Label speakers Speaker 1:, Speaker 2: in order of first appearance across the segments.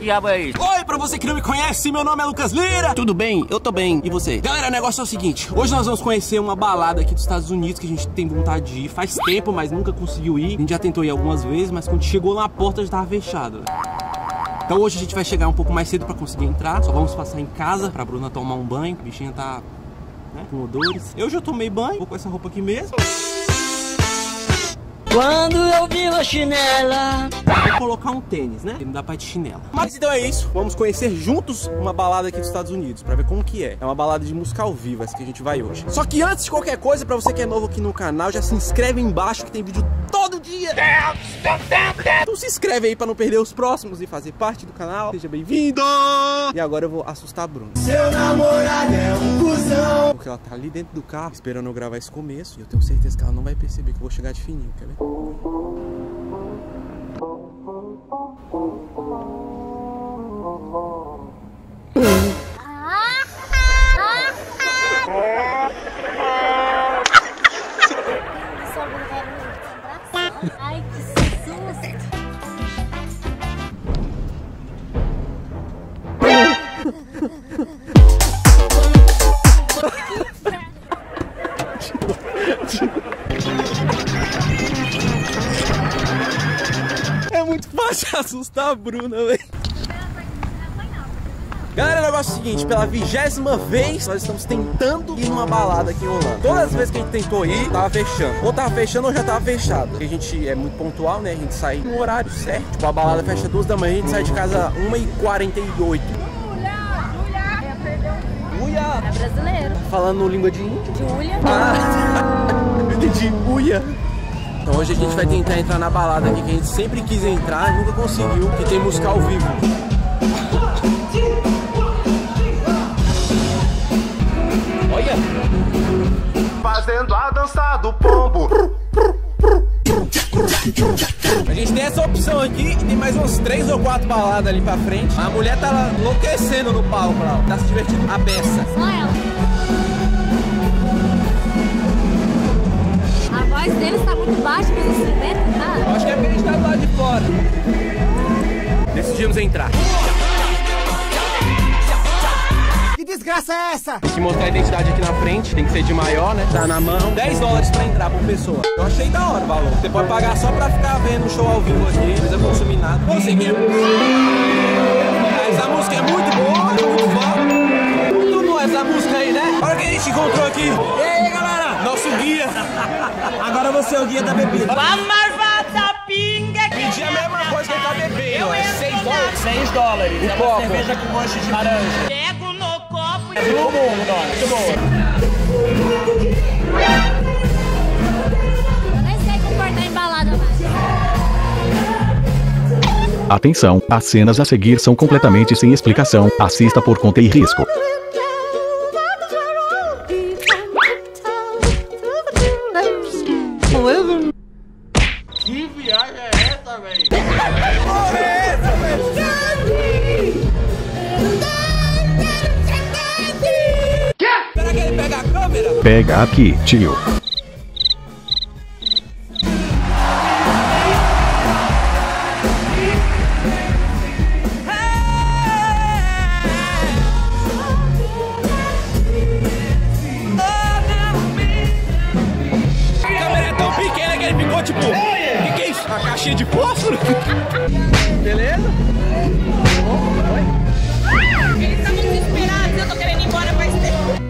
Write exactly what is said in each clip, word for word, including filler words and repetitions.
Speaker 1: diabo é isso?
Speaker 2: Oi, pra você que não me conhece, meu nome é Lucas Lira. Tudo bem? Eu tô bem. E você? Galera, o negócio é o seguinte. Hoje nós vamos conhecer uma balada aqui dos Estados Unidos que a gente tem vontade de ir. Faz tempo, mas nunca conseguiu ir. A gente já tentou ir algumas vezes, mas quando chegou na porta já tava fechado. Então hoje a gente vai chegar um pouco mais cedo pra conseguir entrar. Só vamos passar em casa pra Bruna tomar um banho. A bichinha tá, né, com odores. Eu já tomei banho, vou com essa roupa aqui mesmo.
Speaker 1: Quando eu vi uma chinela.
Speaker 2: Vou colocar um tênis, né? Porque não dá pra ir de chinela. Mas então é isso. Vamos conhecer juntos uma balada aqui dos Estados Unidos pra ver como que é. É uma balada de música ao vivo, essa que a gente vai hoje. Só que antes de qualquer coisa, pra você que é novo aqui no canal, já se inscreve aí embaixo que tem vídeo todo dia. Então se inscreve aí pra não perder os próximos e fazer parte do canal. Seja bem-vindo! E agora eu vou assustar a Bruna. Seu namorado é um cuzão. Porque ela tá ali dentro do carro esperando eu gravar esse começo. E eu tenho certeza que ela não vai perceber que eu vou chegar de fininho, quer ver?
Speaker 3: Ai, que susto!
Speaker 2: É muito fácil assustar a Bruna, velho. Galera, o negócio é o seguinte, pela vigésima vez nós estamos tentando ir numa balada aqui em Orlando. Todas as vezes que a gente tentou ir, tava fechando. Ou tava fechando ou já tava fechado. Porque a gente é muito pontual, né? A gente sai no horário certo. Tipo, a balada fecha duas da manhã, a gente sai de casa uma e quarenta e oito. Uia!
Speaker 3: É brasileiro.
Speaker 2: Falando língua de índio.
Speaker 3: Julia.
Speaker 2: Ah, eu entendi, uia. Então hoje a gente vai tentar entrar na balada aqui que a gente sempre quis entrar e nunca conseguiu, que tem música ao vivo. Olha!
Speaker 4: Fazendo a dança do pombo.
Speaker 2: A gente tem essa opção aqui e tem mais uns três ou quatro baladas ali pra frente. A mulher tá enlouquecendo no palco lá, tá se divertindo a beça.
Speaker 3: Só ela. A voz dele está muito baixa para os instrumentos, tá?
Speaker 2: Eu acho que é porque a gente tá do lado de fora. Decidimos entrar.
Speaker 5: Que desgraça é essa?
Speaker 2: Tem que mostrar a identidade aqui na frente, tem que ser de maior, né? Tá na mão. dez dólares pra entrar por pessoa. Eu achei da hora o valor. Você pode pagar só pra ficar vendo o show ao vivo aqui, não precisa consumir nada. Conseguimos. Essa música é muito boa, muito foda. Muito boa essa música aí, né? Olha o que a gente encontrou aqui. E aí, galera? Nosso guia. Agora você é o guia da bebida. Pedir a mesma coisa que ele tá bebendo. É seis dólares.
Speaker 1: seis dólares.
Speaker 2: Um
Speaker 1: é
Speaker 2: copo.
Speaker 1: uma cerveja com gosto de laranja.
Speaker 3: Pego no copo e...
Speaker 1: É muito bom, muito boa.
Speaker 3: Eu nem sei comportar embalada mais.
Speaker 6: Atenção, as cenas a seguir são completamente sem explicação. Assista por conta e risco.
Speaker 1: Que viagem é essa, velho?
Speaker 2: Será que ele pega a câmera?
Speaker 6: Pega aqui, tio.
Speaker 2: A câmera é tão pequena que ele ficou tipo... O que, que é isso? Uma caixinha de fósforo? Beleza?
Speaker 3: Eles estavam desesperados, eu tô querendo ir embora faz tempo.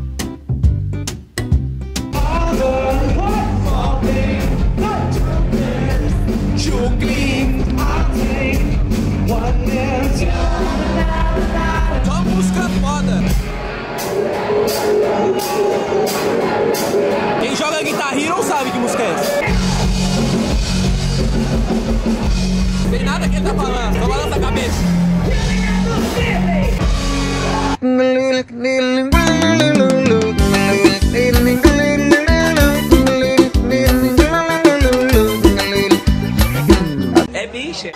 Speaker 2: Só música foda. Quem joga Guitar Hero sabe que música é essa. Não tem nada que ele tá falando, só balança a cabeça.
Speaker 1: É bicha.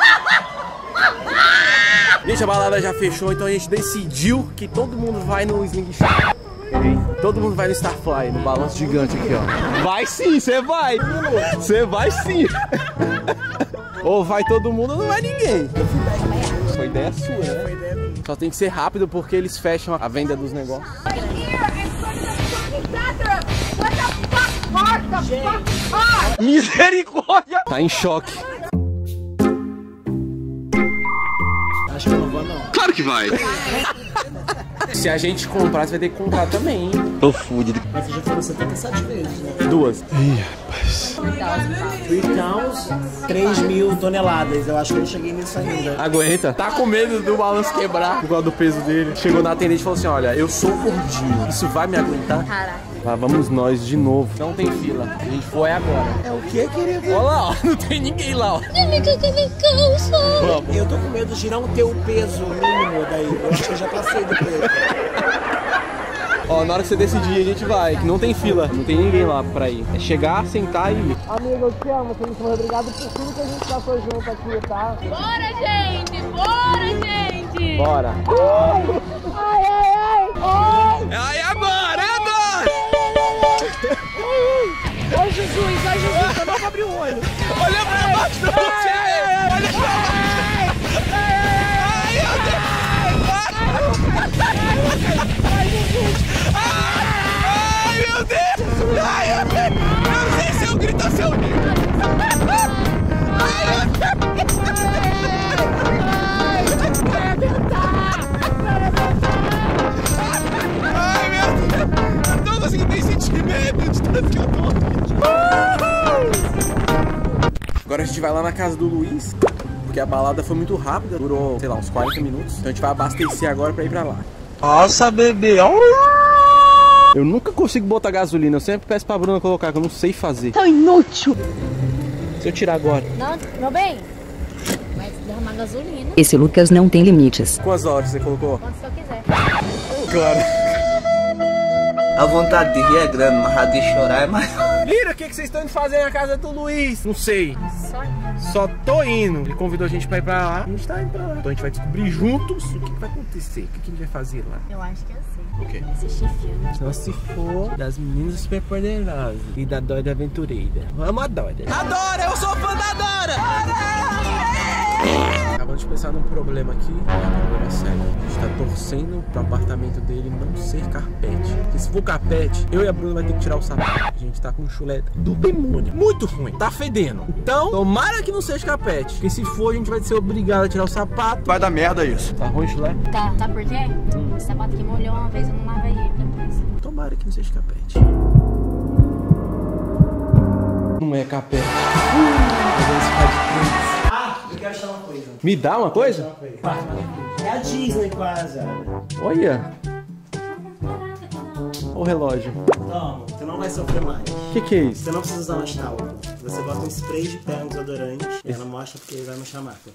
Speaker 2: Gente, a balada já fechou, então a gente decidiu que todo mundo vai no Slingshot. Okay? Todo mundo vai no Starfly, no balanço gigante aqui, ó. Vai sim, você vai. Você vai sim. Ou vai todo mundo ou não vai ninguém. Foi ideia sua, né? Só tem que ser rápido porque eles fecham a venda dos negócios. Misericórdia! Tá em choque.
Speaker 5: Acho que eu não vou, não.
Speaker 2: Claro que vai! Se a gente comprar, você vai ter que comprar também, hein? Tô fudido.
Speaker 5: Mas já foram setenta e sete vezes, né?
Speaker 2: Duas. Ih, rapaz.
Speaker 5: três pounds, três mil toneladas. Eu acho que eu não cheguei nisso ainda.
Speaker 2: Aguenta. Tá com medo do balanço quebrar por causa do peso dele. Chegou na atendente e falou assim, olha, eu sou gordinho. Isso vai me aguentar?
Speaker 3: Caraca.
Speaker 2: Lá vamos nós de novo. Não tem fila. A gente foi agora.
Speaker 5: É o que, querido?
Speaker 2: Olha lá, ó. Não tem ninguém lá, ó. Vamos.
Speaker 5: Eu tô com medo de não ter o peso mínimo daí. Eu acho que eu já passei do peso.
Speaker 2: Ó, na hora que você decidir, a gente vai. Que não tem fila. Não tem ninguém lá pra ir. É chegar, sentar e ir.
Speaker 5: Amigo, eu te amo. Muito obrigado por tudo que a gente passou junto aqui, tá?
Speaker 3: Bora, gente! Bora, gente!
Speaker 2: Bora.
Speaker 3: Ai, ai, ai! Ai!
Speaker 2: Ai, agora, é agora!
Speaker 5: Ai, Jesus, ai, Jesus, eu não vou abrir o olho.
Speaker 2: Olha pra baixo do céu! Olha pra baixo! Ai, meu Deus! Ai, meu Deus! Ai, eu não sei se eu grito ou se eu Ai, meu Deus! Ai, meu Deus! Eu não consigo nem sentir medo de tanto que eu tô. Agora a gente vai lá na casa do Luiz, porque a balada foi muito rápida, durou, sei lá, uns quarenta minutos. Então a gente vai abastecer agora pra ir pra lá. Nossa, bebê! Eu nunca consigo botar gasolina, eu sempre peço pra Bruna colocar, que eu não sei fazer.
Speaker 3: Tão inútil!
Speaker 2: Se eu tirar agora.
Speaker 3: Não, meu bem, vai derramar gasolina.
Speaker 7: Esse Lucas não tem limites.
Speaker 2: Quantas horas você colocou?
Speaker 3: Quanto você quiser.
Speaker 2: Claro.
Speaker 8: A vontade de rir é grande, mas a de chorar é mais...
Speaker 2: Lira, o que, que vocês estão indo fazer na casa do Luiz? Não sei.
Speaker 3: Só
Speaker 2: Só tô indo. Ele convidou a gente pra ir pra lá. A gente tá indo pra lá. Então a gente vai descobrir juntos o que, que vai acontecer. O que, que a gente vai fazer lá.
Speaker 3: eu acho que é assim.
Speaker 2: O quê?
Speaker 3: Assistir filme.
Speaker 2: Só se for das meninas super poderosas e da Dora Aventureira. Vamos a Dora. A Dora! Eu sou fã da Dora! Acabamos de pensar num problema aqui. É um problema sério. A gente tá torcendo pro apartamento dele não ser carpete. Porque se for carpete, eu e a Bruna vai ter que tirar o sapato. A gente tá com um chulé do demônio. Muito ruim. Tá fedendo. Então, tomara que não seja carpete. Porque se for, a gente vai ser obrigado a tirar o sapato. Vai dar merda isso. Tá ruim o chulé?
Speaker 3: Tá, tá por quê? Hum. O sapato que molhou uma vez, eu não lavei ele depois.
Speaker 2: Tomara que não seja carpete. Não é carpete.
Speaker 5: Ah, eu quero te dar uma coisa.
Speaker 2: Me dá uma coisa?
Speaker 5: É a Disney quase.
Speaker 2: Olha. O relógio.
Speaker 5: Toma, você não vai sofrer mais.
Speaker 2: O que, que é isso?
Speaker 5: Você não precisa usar mais talco. Você bota um spray de pé, um desodorante. E ela mostra porque vai manchar a marca.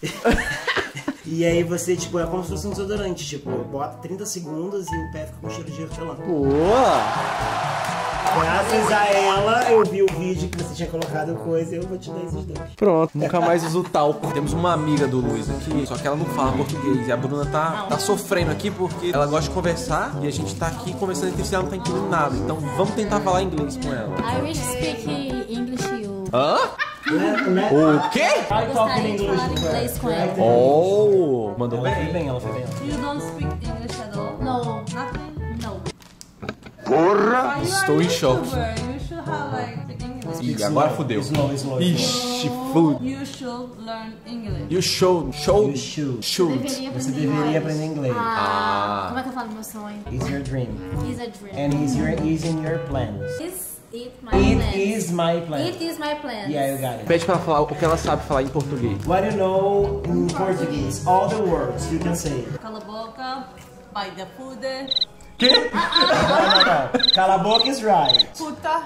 Speaker 5: E aí você, tipo, é como se fosse um desodorante. Tipo, bota trinta segundos e o pé fica com cheiro de hortelã.
Speaker 2: Boa!
Speaker 5: Graças a ela, eu vi o vídeo que você tinha colocado coisa e eu vou te dar esses dois.
Speaker 2: Pronto, nunca mais uso talco. Temos uma amiga do Luiz aqui, só que ela não fala português. E a Bruna tá, tá sofrendo aqui porque ela gosta de conversar e a gente tá aqui conversando entre si e ela não tá entendendo nada. Então vamos tentar falar inglês com ela.
Speaker 3: I wish speak English you.
Speaker 2: Hã? O quê?
Speaker 5: I talk in
Speaker 3: Gostaria de
Speaker 5: English.
Speaker 3: falar inglês com ela.
Speaker 2: Oh, mandou
Speaker 5: Ela foi
Speaker 2: bem.
Speaker 5: bem, ela foi bem.
Speaker 9: You don't speak English at all?
Speaker 3: No,
Speaker 9: Nothing?
Speaker 3: no.
Speaker 2: Porra!
Speaker 9: You
Speaker 2: Estou
Speaker 9: are
Speaker 2: em choque.
Speaker 9: YouTuber. You should have like English.
Speaker 2: Ih, agora fodeu.
Speaker 5: Slow, slow,
Speaker 2: Ixi, food.
Speaker 9: You should learn English.
Speaker 2: You show, show,
Speaker 5: You should.
Speaker 2: shoot.
Speaker 3: Deveria
Speaker 5: Você
Speaker 3: aprender
Speaker 5: deveria
Speaker 3: mais.
Speaker 5: aprender inglês.
Speaker 3: Ah, como é que eu falo meu sonho?
Speaker 5: It's your dream.
Speaker 3: Is a dream.
Speaker 5: And he's, your, he's in your plans.
Speaker 3: Is it my
Speaker 5: It
Speaker 3: plan?
Speaker 5: is my plan.
Speaker 3: It is my plan.
Speaker 5: Yeah, you got it.
Speaker 2: Pede pra ela falar o que ela sabe falar em português.
Speaker 5: What do you know in Portuguese? All the words you can say.
Speaker 9: Cala a boca. Buy the food.
Speaker 5: Não, não, não. Cala a boca is right.
Speaker 9: Puta.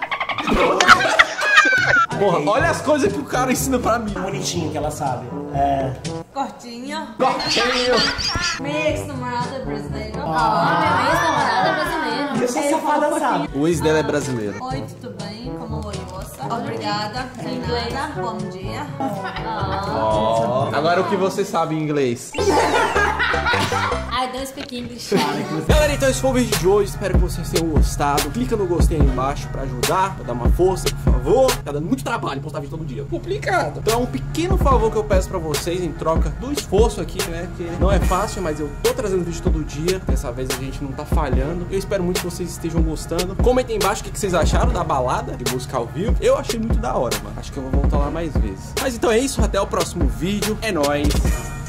Speaker 2: Porra, olha as coisas que o cara ensina pra mim.
Speaker 5: Bonitinho que ela sabe. É.
Speaker 9: Cortinho.
Speaker 2: Cortinho.
Speaker 9: Minha ex-namorada é brasileira.
Speaker 3: Ah, meu ex-namorado é brasileiro.
Speaker 5: E essa safada sabe.
Speaker 2: O ex dela é brasileiro.
Speaker 9: Oi, tudo bem? Como vai você? Obrigada. De nada. Bom dia.
Speaker 2: Agora o que você sabe em inglês?
Speaker 3: I don't speak English.
Speaker 2: Galera, então esse foi o vídeo de hoje. Espero que vocês tenham gostado. Clica no gostei aí embaixo pra ajudar, pra dar uma força, por favor. favor. Tá dando muito trabalho postar vídeo todo dia. Complicado. Então é um pequeno favor que eu peço pra vocês em troca do esforço aqui, né? Que não é fácil, mas eu tô trazendo vídeo todo dia. Dessa vez a gente não tá falhando. Eu espero muito que vocês estejam gostando. Comentem embaixo o que vocês acharam da balada de música ao vivo. Eu achei muito da hora, mano. Acho que eu vou voltar lá mais vezes. Mas então é isso. Até o próximo vídeo. É nóis.